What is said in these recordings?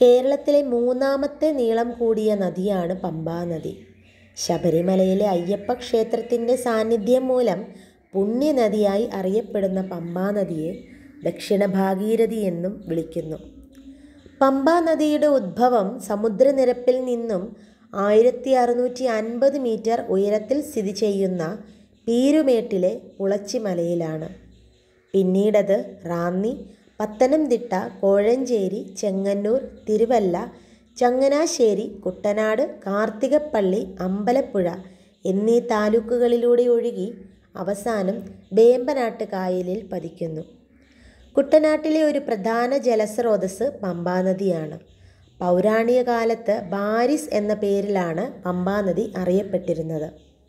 കേരളത്തിലെ മൂന്നാമത്തെ നീളം കൂടിയ നദിയാണ് പമ്പാ നദി. ശബരിമലയിലെ അയ്യപ്പ ക്ഷേത്രത്തിൻ്റെ സാന്നിധ്യം മൂലം പുണ്യനദിയായി അറിയപ്പെടുന്ന പമ്പാ നദിയെ ദക്ഷിണ ഭാഗീരഥി എന്നും വിളിക്കുന്നു. പമ്പാ നദിയുടെ ഉദ്ഭവം സമുദ്രനിരപ്പിൽ നിന്നും 1650 മീറ്റർ ഉയരത്തിൽ സ്ഥിതി ചെയ്യുന്ന പീരുമേട്ടിലെ പുളച്ചിമലയിലാണ്. പിന്നീടത് റാന്നി, പത്തനംതിട്ട, കോഴഞ്ചേരി, ചെങ്ങന്നൂർ, തിരുവല്ല, ചങ്ങനാശ്ശേരി, കുട്ടനാട്, കാർത്തികപ്പള്ളി, അമ്പലപ്പുഴ എന്നീ താലൂക്കുകളിലൂടെ ഒഴുകി അവസാനം വേമ്പനാട്ട് കായലിൽ പതിക്കുന്നു. കുട്ടനാട്ടിലെ ഒരു പ്രധാന ജലസ്രോതസ് പമ്പാ നദിയാണ്. പൗരാണിക കാലത്ത് ബാരിസ് എന്ന പേരിലാണ് പമ്പാ നദി അറിയപ്പെട്ടിരുന്നത്.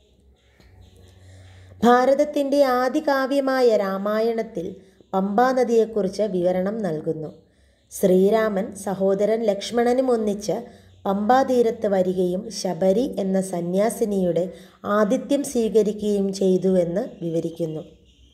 ഭാരതത്തിൻ്റെ ആദികാവ്യമായ രാമായണത്തിൽ പമ്പാ നദിയെക്കുറിച്ച് വിവരണം നൽകുന്നു. ശ്രീരാമൻ സഹോദരൻ ലക്ഷ്മണനും ഒന്നിച്ച് പമ്പാ തീരത്ത് വരികയും ശബരി എന്ന സന്യാസിനിയുടെ ആതിഥ്യം സ്വീകരിക്കുകയും ചെയ്തുവെന്ന് വിവരിക്കുന്നു.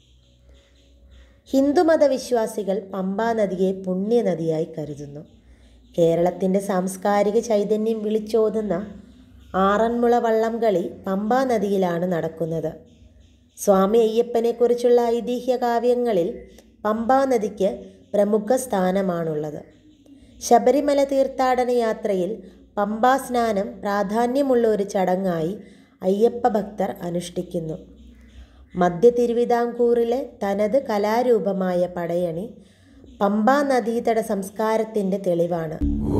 ഹിന്ദുമത വിശ്വാസികൾ പമ്പാ നദിയെ പുണ്യനദിയായി കരുതുന്നു. കേരളത്തിൻ്റെ സാംസ്കാരിക ചൈതന്യം വിളിച്ചോതുന്ന ആറന്മുള വള്ളംകളി പമ്പാ നദിയിലാണ് നടക്കുന്നത്. സ്വാമി അയ്യപ്പനെക്കുറിച്ചുള്ള ഐതിഹ്യ കാവ്യങ്ങളിൽ പമ്പാ നദിക്ക് പ്രമുഖ സ്ഥാനമാണുള്ളത്. ശബരിമല തീർത്ഥാടന യാത്രയിൽ പമ്പാ സ്നാനം പ്രാധാന്യമുള്ള ഒരു ചടങ്ങായി അയ്യപ്പ ഭക്തർ അനുഷ്ഠിക്കുന്നു. മധ്യ തിരുവിതാംകൂറിലെ തനത് കലാരൂപമായ പടയണി പമ്പാ നദീതട സംസ്കാരത്തിൻ്റെ തെളിവാണ്.